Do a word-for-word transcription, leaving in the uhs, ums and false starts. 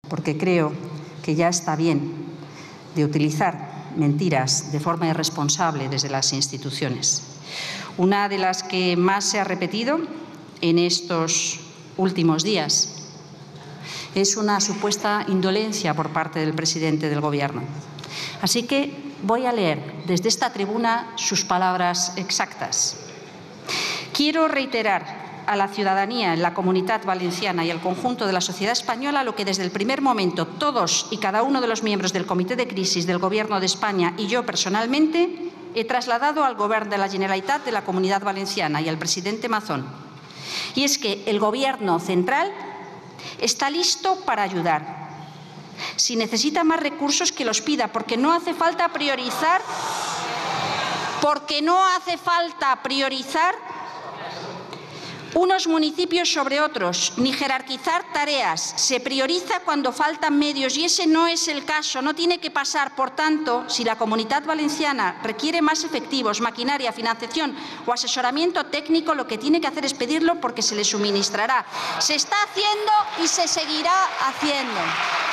porque creo que ya está bien de utilizar mentiras de forma irresponsable desde las instituciones. Una de las que más se ha repetido en estos últimos días es una supuesta indolencia por parte del presidente del Gobierno. Así que voy a leer desde esta tribuna sus palabras exactas. Quiero reiterar a la ciudadanía en la Comunitat Valenciana y al conjunto de la sociedad española lo que desde el primer momento todos y cada uno de los miembros del Comité de Crisis del Gobierno de España y yo personalmente he trasladado al Govern de la Generalitat de la Comunidad Valenciana y al presidente Mazón. Y es que el Gobierno central está listo para ayudar. Si necesita más recursos, que los pida, porque no hace falta priorizar, porque no hace falta priorizar unos municipios sobre otros, ni jerarquizar tareas. Se prioriza cuando faltan medios y ese no es el caso, no tiene que pasar. Por tanto, si la Comunitat Valenciana requiere más efectivos, maquinaria, financiación o asesoramiento técnico, lo que tiene que hacer es pedirlo porque se le suministrará. Se está haciendo y se seguirá haciendo.